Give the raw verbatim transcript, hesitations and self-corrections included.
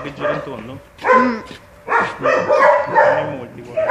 che gira in tondo. Mm. Non è molti, guarda.